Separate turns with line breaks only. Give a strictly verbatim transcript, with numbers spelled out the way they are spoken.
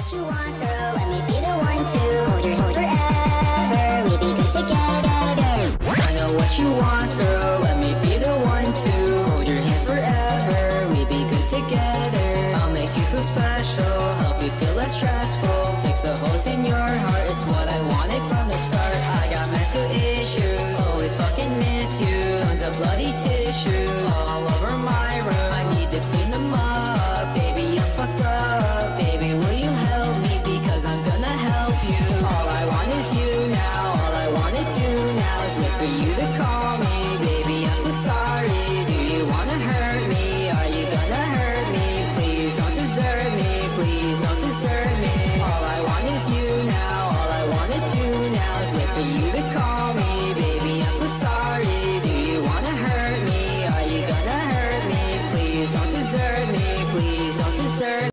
what you want, girl. Let me be the one to hold your hand forever. We be good together.
I know what you want, girl. Let me be the one to hold your hand forever. We be good together. I'll make you feel special, help you feel less stressful. Fix the holes in your heart, it's what I wanted from the start. I got mental issues, always fucking miss you. Tons of bloody tissues all over my room. I need to clean them up, baby, I'm fucked up.